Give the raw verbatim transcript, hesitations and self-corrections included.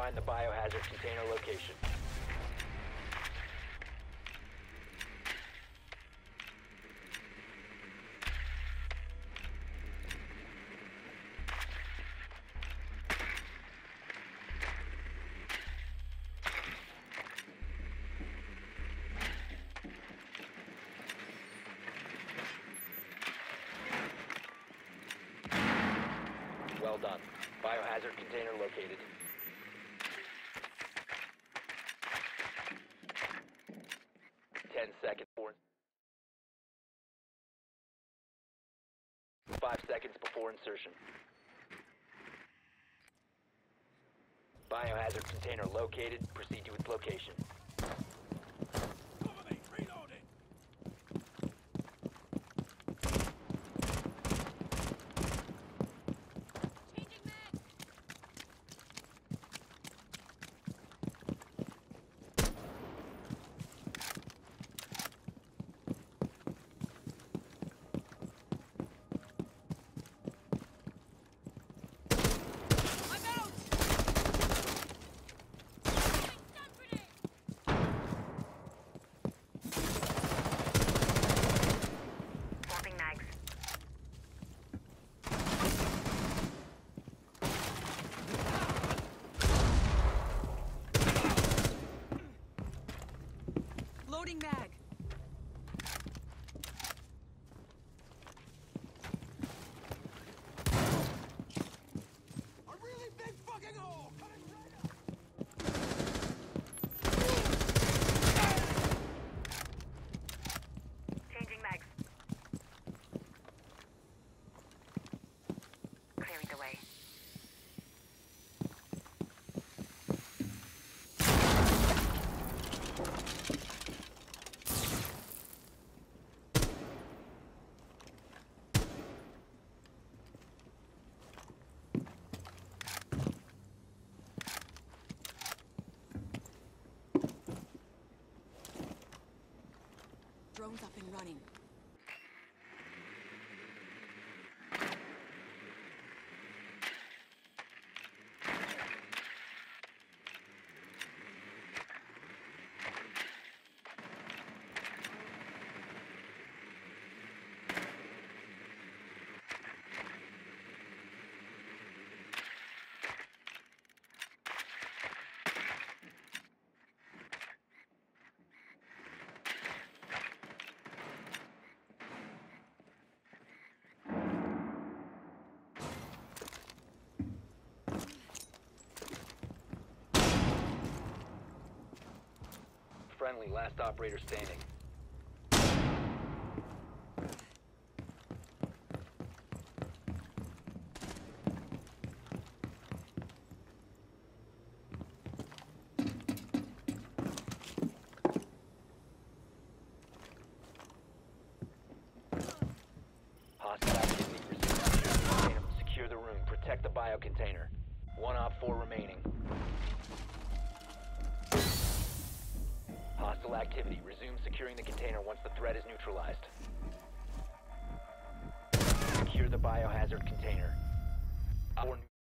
find the biohazard container location. Well done. Biohazard container located. Ten seconds. Four. Five seconds before insertion. Biohazard container located. Proceed to its location. Cover me! Reloading! Changing mag! I'm out! Stun grenade! Swapping mags. Loading mag! A really big fucking hole! Coming right up! Changing mags. Clearing the way. Drone's up and running. Friendly, last operator standing. Hostile activity. Resume. Secure the room. Protect the biocontainer. One op four remaining. Hostile activity. Resume securing the container once the threat is neutralized. Secure the biohazard container. Op four